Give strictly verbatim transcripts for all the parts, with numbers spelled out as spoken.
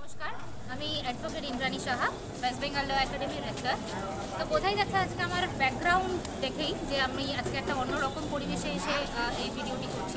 নমস্কার, আমি advocate Indrani Saha, West Bengal law একাডেমির রেক্টর। তো বোঝাই যাচ্ছে আজকে আমার ব্যাকগ্রাউন্ড দেখেই যে আমি আজকে একটা অন্যরকম পরিবেশে এসে এই ভিডিওটি করছি।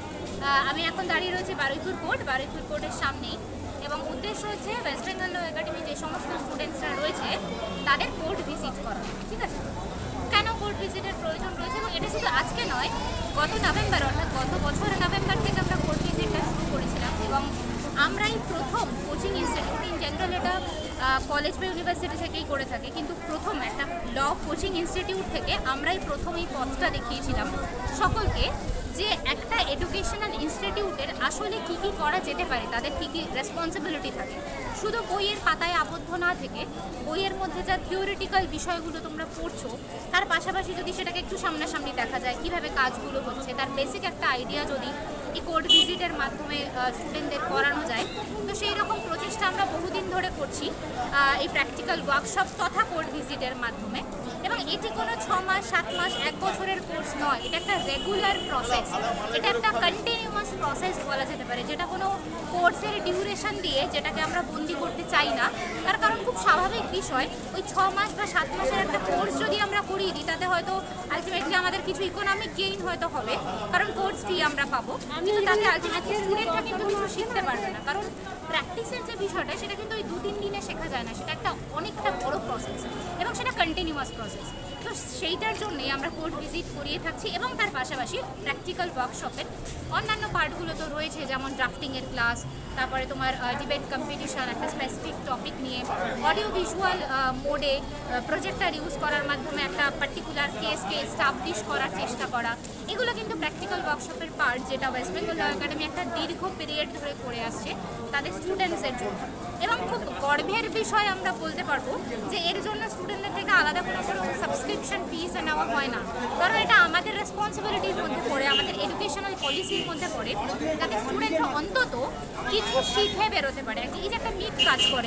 আমি এখন দাঁড়িয়ে রয়েছি বারুইপুর কোর্ট বারুইপুর কোর্টের সামনেই, এবং উদ্দেশ্য হচ্ছে ওয়েস্ট বেঙ্গল ল একাডেমি যে সমস্ত স্টুডেন্টসরা রয়েছে তাদের কোর্ট ভিজিট করা। ঠিক আছে, কেন কোর্ট ভিজিটের প্রয়োজন রয়েছে, এবং এটা শুধু আজকে নয়, গত নভেম্বর অর্থাৎ গত বছরের নভেম্বর থেকে আমরা কোর্ট ভিজিটটা শুরু করেছিলাম, এবং আমরাই প্রথম কোচিং ইনস্টিটিউট, ইন জেনারেল এটা কলেজ বা ইউনিভার্সিটি থেকেই করে থাকে, কিন্তু প্রথম একটা ল কোচিং ইনস্টিটিউট থেকে আমরাই প্রথম এই পথটা দেখিয়েছিলাম সকলকে, যে একটা এডুকেশনাল ইনস্টিটিউটের আসলে কী কী করা যেতে পারে, তাদের কী কী রেসপন্সিবিলিটি থাকে। শুধু বইয়ের পাতায় আবদ্ধ না থেকে বইয়ের মধ্যে যা থিওরিটিক্যাল বিষয়গুলো তোমরা পড়ছো তার পাশাপাশি যদি সেটাকে একটু সামনাসামনি দেখা যায়, কীভাবে কাজগুলো হচ্ছে, তার বেসিক একটা আইডিয়া যদি এই কোর্ট ভিজিটের মাধ্যমে স্টুডেন্টদের করানো যায়, তো সেই রকম প্রচেষ্টা আমরা বহুদিন ধরে করছি এই প্র্যাকটিক্যাল ওয়ার্কশপ তথা কোর্ট ভিজিটের মাধ্যমে। এবং এটি কোনো ছ মাস সাত মাস এক বছরের কোর্স নয়, এটা একটা রেগুলার প্রসেস, এটা একটা কন্টিনিউয়াস প্রসেস বলা যেতে পারে, যেটা কোনো কোর্সের ডিউরেশন দিয়ে যেটাকে আমরা বন্দি করতে চাই না। তার কারণ খুব স্বাভাবিক বিষয়, ওই ছ মাস বা সাত মাসের একটা কোর্স যদি আমরা করিয়ে দিই তাতে হয়তো আলটিমেটলি আমাদের কিছু ইকোনমিক গেইন হয়তো হবে, কারণ কোর্স ফি আমরা পাবো, কিন্তু তাতে আলটিমেটলি স্টুডেন্টরা কিন্তু কিছু শিখতে পারবে না, কারণ প্র্যাকটিসের যে বিষয়টা সেটা কিন্তু ওই দু তিন দিনে শেখা যায় না, সেটা একটা অনেকটা বড় প্রসেস এবং সেটা কন্টিনিউয়াস প্রসেস। তো সেইটার জন্যই আমরা কোর্ট ভিজিট করিয়ে থাকছি, এবং তার পাশাপাশি প্র্যাকটিক্যাল ওয়ার্কশপের অন্যান্য পার্টগুলো তো রয়েছে, যেমন ড্রাফটিংয়ের ক্লাস, তারপরে তোমার ডিবেট কম্পিটিশন একটা স্পেসিফিক টপিক নিয়ে, অডিও ভিজুয়াল মোডে প্রজেক্টার ইউজ করার মাধ্যমে একটা পার্টিকুলার কেসকে এস্টাবলিশ করার চেষ্টা করা, এগুলো কিন্তু প্র্যাকটিক্যাল ওয়ার্কশপের পার্ট, যেটা ওয়েস্ট বেঙ্গল ল একাডেমি একটা দীর্ঘ পিরিয়ড ধরে করে আসছে তাদের স্টুডেন্টসের জন্য। এবং খুব গর্বের বিষয় আমরা বলতে পারবো যে এর জন্য স্টুডেন্টদের থেকে আলাদা কোনো কোনো সাবস্ক্রিপশন ফিস নেওয়া হয় না, কারণ এটা আমাদের রেসপন্সিবিলিটির মধ্যে পড়ে, আমাদের এডুকেশনাল পলিসির মধ্যে পড়ে, যাতে স্টুডেন্টরা অন্তত কিছু শিখে বেরোতে পারে। এই যে একটা মিথ কাজ করে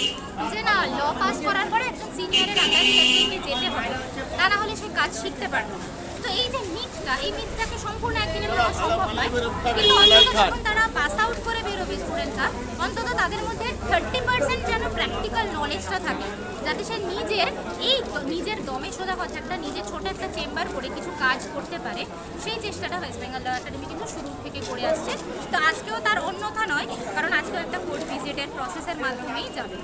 যে না, ল পাস করার পরে একজন সিনিয়রের আন্ডারে যেতে হয়, তা না হলে সে কাজ শিখতে পারবে না। তো এই যে মিথটা, এই মিথটাকে সম্পূর্ণ একদিনে মেলানো সম্ভব নয়, কিন্তু অন্তত যখন তারা পাস আউট করে বেরোবে স্টুডেন্টরা, অন্তত তাদের মধ্যে থার্টি পার্সেন্ট যেন প্র্যাকটিক্যাল নলেজটা থাকে, যাতে সে নিজের এই নিজের দমে সোজা কথা একটা নিজের ছোট একটা চেম্বার করে কিছু কাজ করতে পারে। সেই চেষ্টাটা ওয়েস্ট বেঙ্গল ল একাডেমি কিন্তু শুরু থেকে করে আসছে। তো আজকেও তার অন্যথা নয়, কারণ আজকেও একটা কোর্ট ভিজিটের প্রসেসের মাধ্যমেই যাবে।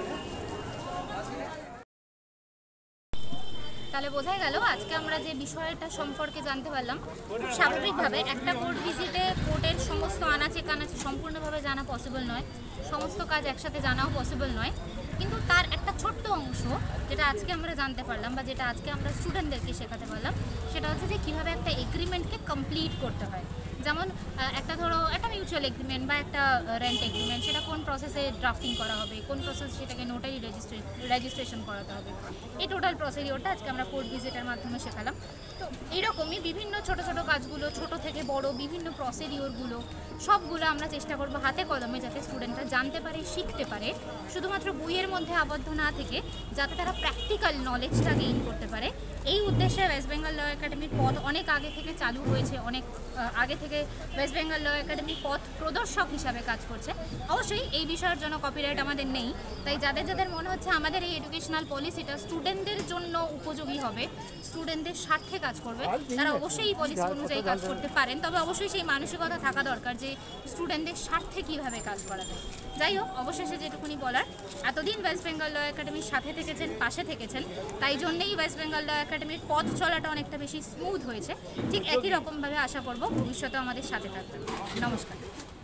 তাহলে বোঝাই গেল আজকে আমরা যে বিষয়টা সম্পর্কে জানতে পারলাম। খুব স্বাভাবিকভাবে একটা কোর্ট ভিজিটে কোর্টের সমস্ত আনাচে কানাচে সম্পূর্ণভাবে জানা পসিবল নয়, সমস্ত কাজ একসাথে জানাও পসিবল নয়, কিন্তু তার একটা ছোট্ট অংশ যেটা আজকে আমরা জানতে পারলাম বা যেটা আজকে আমরা স্টুডেন্টদেরকে শেখাতে পারলাম, সেটা হচ্ছে যে কীভাবে একটা এগ্রিমেন্টকে কমপ্লিট করতে হয়। যেমন একটা ধরো একটা মিউচুয়াল এগ্রিমেন্ট বা একটা রেন্ট এগ্রিমেন্ট, সেটা কোন প্রসেসে ড্রাফটিং করা হবে, কোন প্রসেস সেটাকে নোটারি রেজিস্ট্রে রেজিস্ট্রেশন করাতে হবে, এই টোটাল প্রসিডিওরটা আজকে আমরা কোর্ট ভিজিটের মাধ্যমে শেখালাম। তো এইরকমই বিভিন্ন ছোট ছোট কাজগুলো, ছোট থেকে বড় বিভিন্ন প্রসিডিওরগুলো সবগুলো আমরা চেষ্টা করবো হাতে কলমে, যাতে স্টুডেন্টরা জানতে পারে, শিখতে পারে, শুধুমাত্র বইয়ের মধ্যে আবদ্ধ না থেকে যাতে তারা প্র্যাকটিক্যাল নলেজটা গেইন করতে পারে। এই উদ্দেশ্যে ওয়েস্ট বেঙ্গল ল একাডেমির পথ অনেক আগে থেকে চালু হয়েছে, অনেক আগে থেকে ওয়েস্ট বেঙ্গল ল একাডেমি পথ প্রদর্শক হিসাবে কাজ করছে। অবশ্যই এই বিষয়ের জন্য কপিরাইট আমাদের নেই, তাই যাদের যাদের মনে হচ্ছে আমাদের এই এডুকেশনাল পলিসিটা স্টুডেন্টদের জন্য উপযোগী হবে, স্টুডেন্টদের স্বার্থে কাজ করবে, তারা অবশ্যই এই পলিসি অনুযায়ী কাজ করতে পারেন। তবে অবশ্যই সেই মানসিকতা থাকা দরকার যে স্টুডেন্টদের স্বার্থে কীভাবে কাজ করা যায়। যাই হোক, অবশেষে যেটুকুনি বলার, এতদিন ওয়েস্ট বেঙ্গল ল একাডেমির সাথে থেকেছেন, পাশে থেকেছেন, তাই জন্যেই ওয়েস্ট বেঙ্গল ল একাডেমির পথ চলাটা অনেকটা বেশি স্মুথ হয়েছে। ঠিক একই রকমভাবে আশা করব ভবিষ্যতে আমাদের সাথে থাকবেন। নমস্কার।